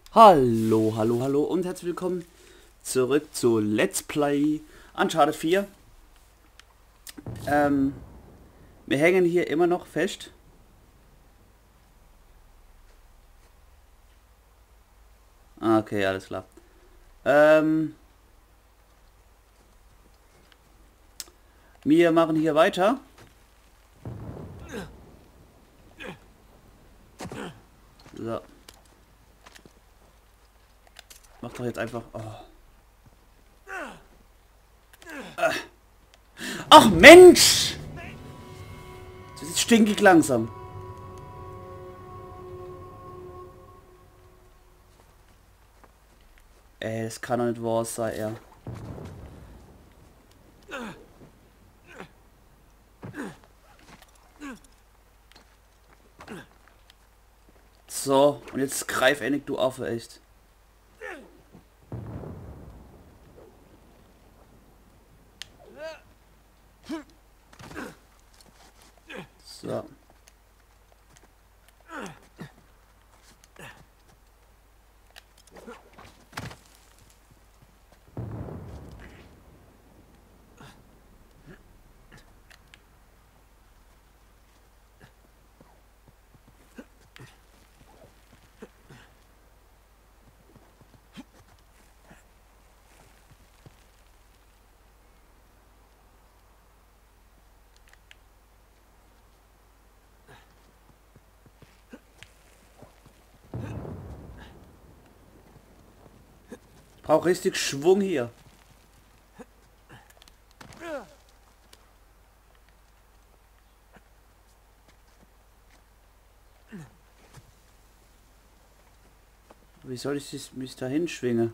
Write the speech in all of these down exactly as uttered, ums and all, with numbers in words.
Hallo, hallo, hallo und herzlich willkommen zurück zu Let's Play Uncharted vier. Ähm, wir hängen hier immer noch fest. Ah, okay, alles klar. Ähm, wir machen hier weiter. So. Mach doch jetzt einfach... Oh. Ach Mensch! Das ist stinkig langsam. Ey, das kann doch nicht wahr sein, ja. So, und jetzt greif endlich du auf, echt. So. Brauch richtig Schwung hier. Wie soll ich mich da hinschwingen?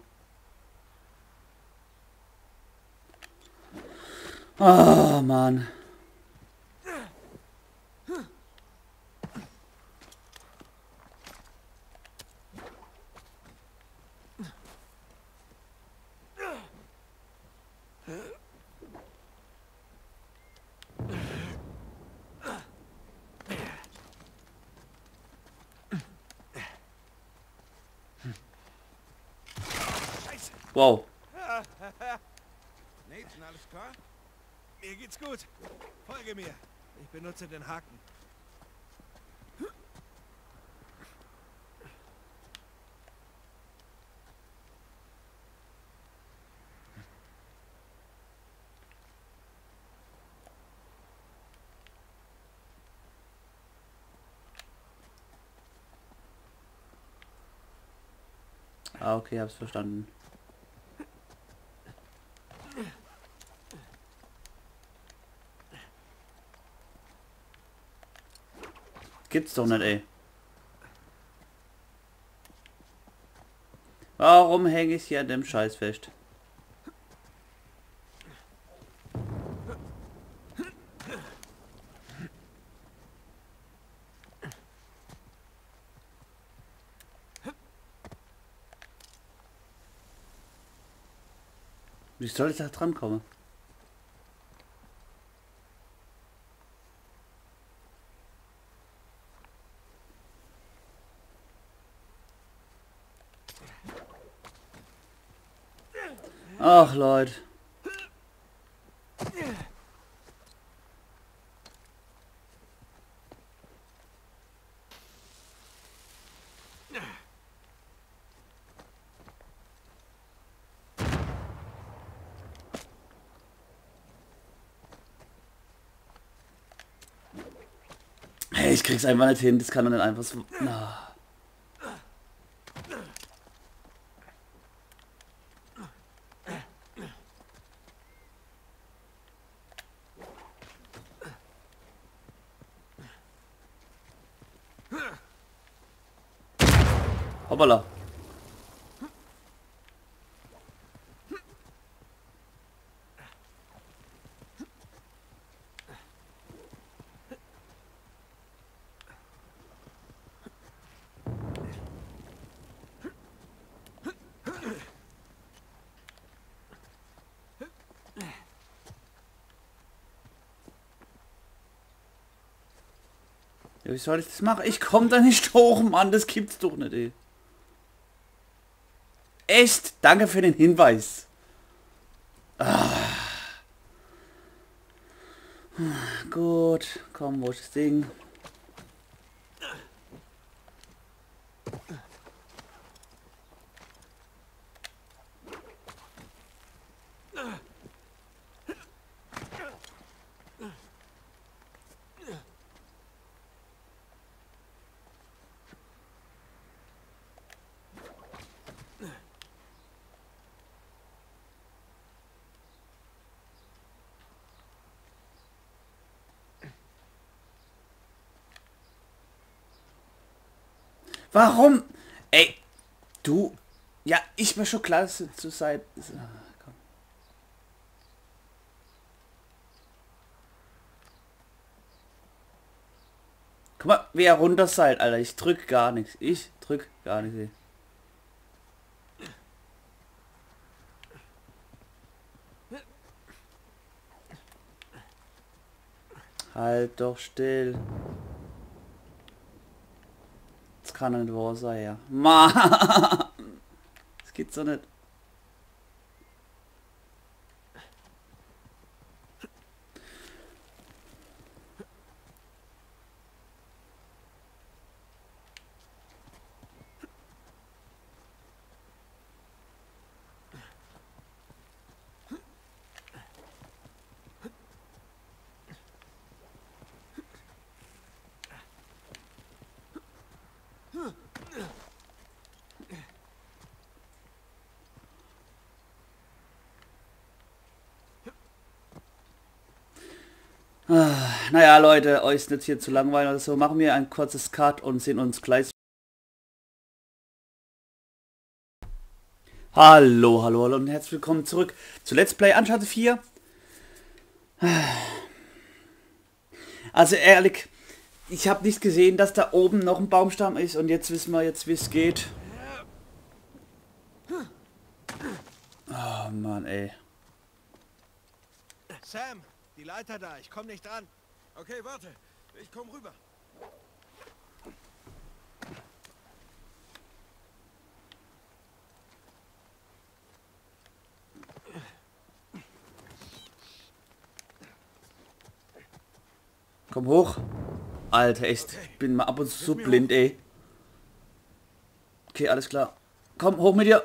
Oh, Mann. Wow. Nathan, alles klar? Mir geht's gut. Folge mir. Ich benutze den Haken. Ah, okay, hab's verstanden. Gibt's doch nicht, ey. Warum hänge ich hier an dem Scheiß fest? Wie soll ich da dran kommen? Ach, Leute. Hey, ich krieg's einfach nicht hin. Das kann doch nicht einfach so... Na. Hoppala. Ja, wie soll ich das machen? Ich komm da nicht hoch, Mann. Das gibt's doch nicht, ey. Echt, danke für den Hinweis. Ah. Gut, komm, wo ist das Ding? Warum? Ey, du. Ja, ich bin schon klar, dass du zur Seite. Komm. Guck mal, wie er runter seid, Alter. Ich drück gar nichts. Ich drück gar nichts. Halt doch still. Das kann doch nicht wahr sein, ja. Mann! Das geht so nicht. Ah, naja, Leute, euch ist nicht hier zu langweilig oder so. Machen wir ein kurzes Cut und sehen uns gleich. Hallo, hallo, hallo und herzlich willkommen zurück zu Let's Play Uncharted vier. Also ehrlich, ich habe nicht gesehen, dass da oben noch ein Baumstamm ist und jetzt wissen wir jetzt, wie es geht. Oh Mann, ey. Sam, die Leiter da, ich komm nicht dran. Okay, warte. Ich komm rüber. Komm hoch. Alter, echt. Okay. Bin mal ab und zu so blind, ey. Okay, alles klar. Komm, hoch mit dir.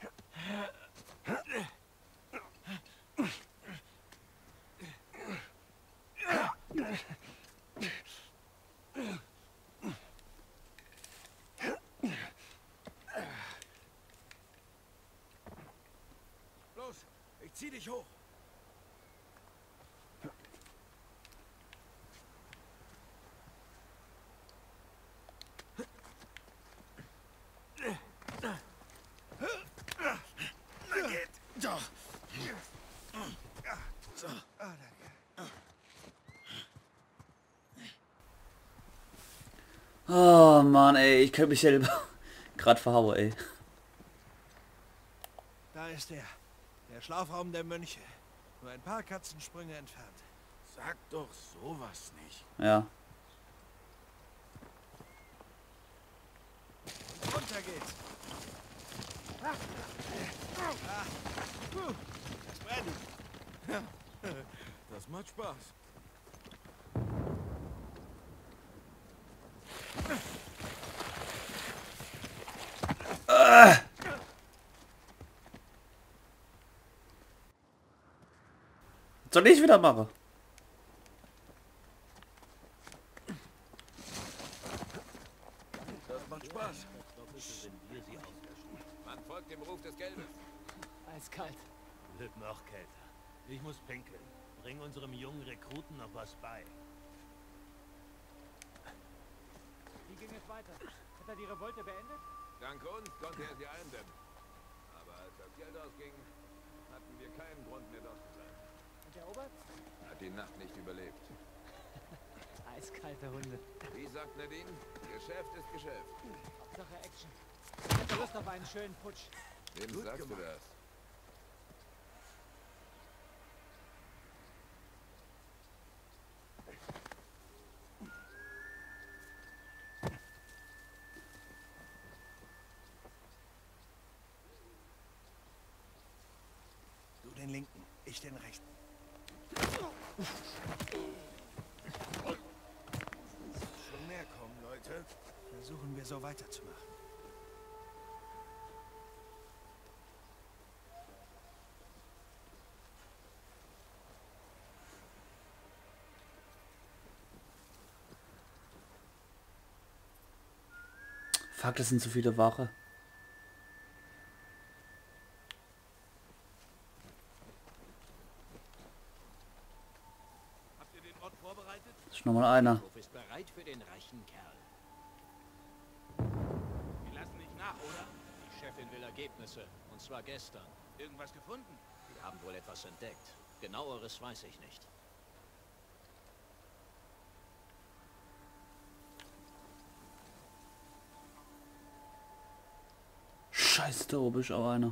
Los, ich zieh dich hoch. Na geht. Doch. So. Ah, danke. Oh Mann, ey. Ich könnte mich selber gerade verhauen, ey. Da ist er. Der Schlafraum der Mönche. Nur ein paar Katzensprünge entfernt. Sag doch sowas nicht. Ja. Und runter geht's. Ah. Ah. Puh. Es brennt. Das macht Spaß. Soll ich wieder machen? Das macht Spaß. Man folgt dem Ruf des Geldes. Eiskalt. Wird noch kälter. Ich muss pinkeln. Bring unserem jungen Rekruten noch was bei. Wie ging es weiter? Hat er die Revolte beendet? Dank uns konnte er sie eindämmen. Aber als das Geld ausging, hatten wir keinen Grund mehr dort zu sein. Und der Oberst? Er hat die Nacht nicht überlebt. Eiskalte Hunde. Wie sagt Nadine? Geschäft ist Geschäft. Hauptsache Action. Ich hätte Lust auf einen schönen Putsch. Wem Gut sagst gemacht. du das? ich den rechten. Schon mehr kommen, Leute. Versuchen wir so weiterzumachen. Fuck, das sind so viele Wache. Habt ihr den Ort vorbereitet? Ist noch mal einer. Du bist bereit für den reichen Kerl. Wir lassen nicht nach, oder? Die Chefin will Ergebnisse. Und zwar gestern. Irgendwas gefunden? Wir haben wohl etwas entdeckt. Genaueres weiß ich nicht. Scheiße, da oben ist auch einer.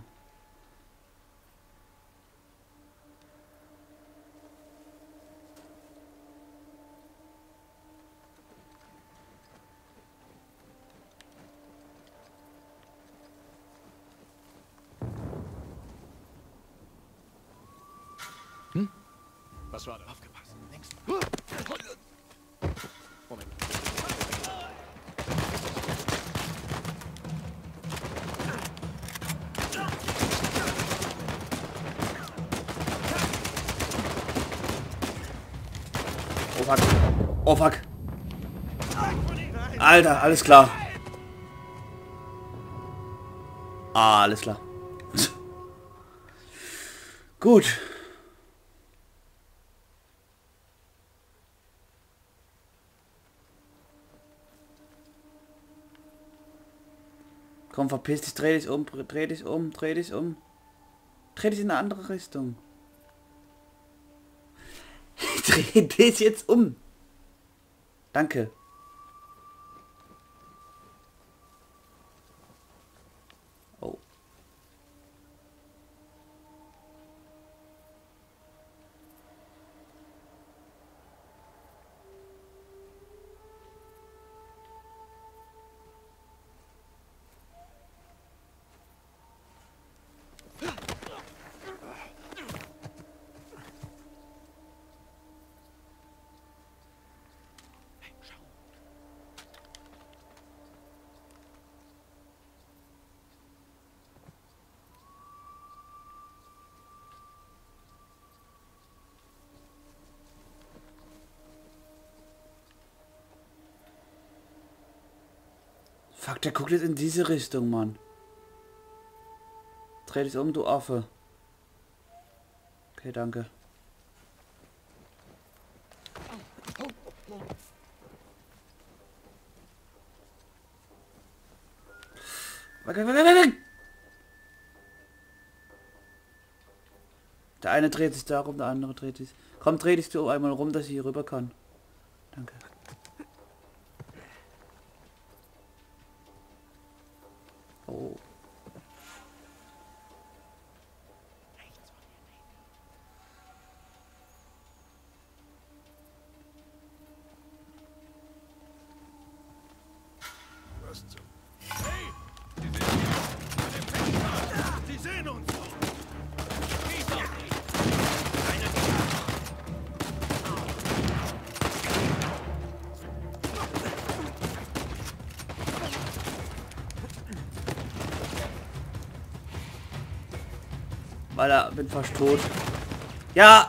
Was war das? Aufgepasst. Links. Moment. Oh fuck. Oh fuck. Alter, alles klar. Ah, alles klar. Gut. Komm, verpiss dich, dreh dich um, dreh dich um, dreh dich um. Dreh dich in eine andere Richtung. Dreh dich jetzt um. Danke. Oh. Fuck, der guckt jetzt in diese Richtung, Mann. Dreh dich um, du Affe. Okay, danke. Weg, weg, weg, weg, weg. Der eine dreht sich da rum, der andere dreht sich. Komm, dreh dich du einmal rum, dass ich hier rüber kann. Danke. Oh. Was zum... Hey! Die sind hier! An dem Fenster! Sie sehen uns! Schieß auf die! Keine Gefahr! Weil er bin fast tot. Ja!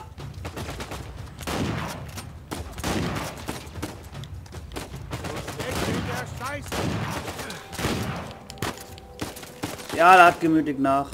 Ja, der hat gemütlich nach.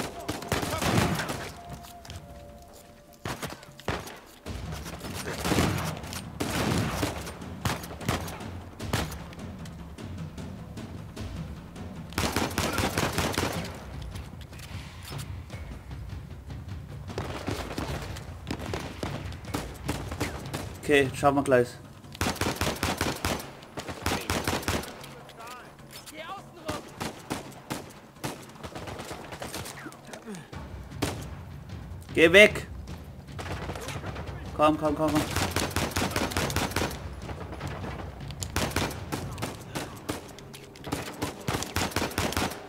Okay, schauen wir gleich. Geh weg! Komm, komm, komm, komm.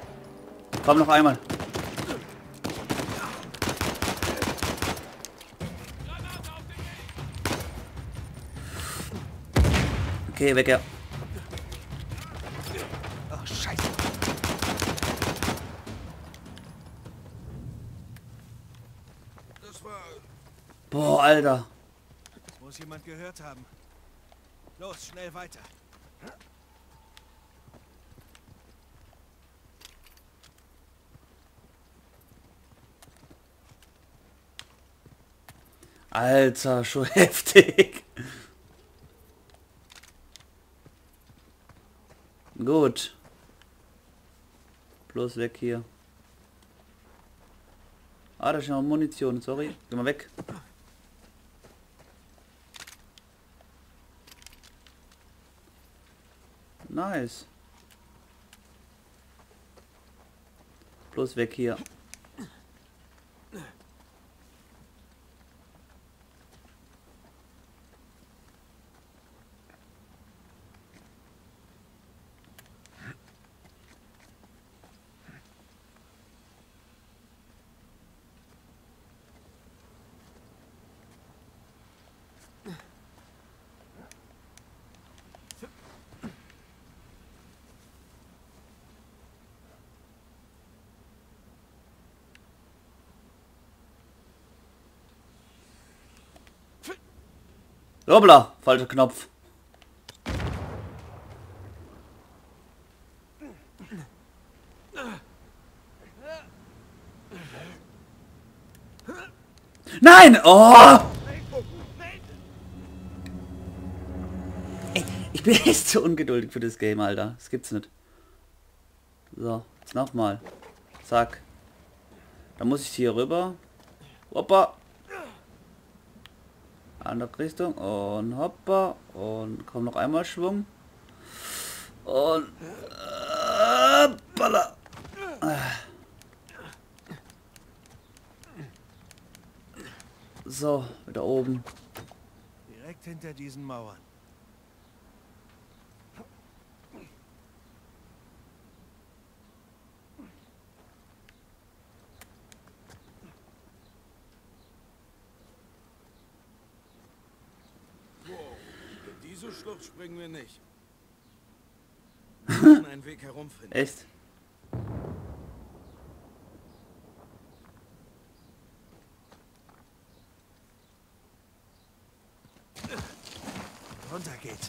Komm noch einmal. Okay, weg, ja. Oh, Scheiße. Das war... Boah, Alter. Das muss jemand gehört haben. Los, schnell weiter. Alter, schon heftig. Gut. Bloß weg hier. Ah, da ist noch Munition, sorry. Geh mal weg. Nice. Bloß weg hier. Hoppla, falscher Knopf. Nein! Oh! Ey, ich bin echt so ungeduldig für das Game, Alter. Das gibt's nicht. So, jetzt nochmal. Zack. Da muss ich hier rüber. Hoppa. Andere Richtung und hoppa und komm noch einmal Schwung und äh, balla. So, wieder oben. Direkt hinter diesen Mauern. In diese Schlucht springen wir nicht. Wir müssen einen Weg herumfinden. Echt? Runter geht.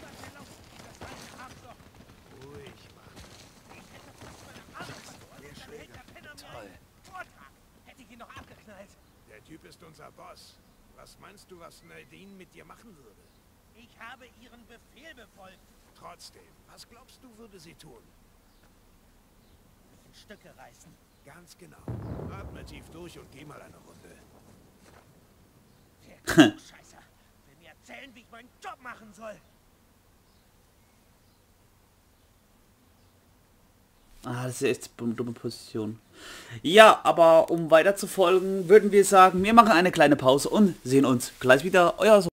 Hätte ich ihn noch abgeknallt. Der Typ ist unser Boss. Was meinst du, was Nadine mit dir machen würde? Ich habe ihren Befehl befolgt. Trotzdem, was glaubst du, würde sie tun? Mich in Stücke reißen. Ganz genau. Atme tief durch und geh mal eine Runde. Der Scheißer will mir erzählen, wie ich meinen Job machen soll. Ah, das ist echt eine dumme Position. Ja, aber um weiter zu folgen, würden wir sagen, wir machen eine kleine Pause und sehen uns gleich wieder. Euer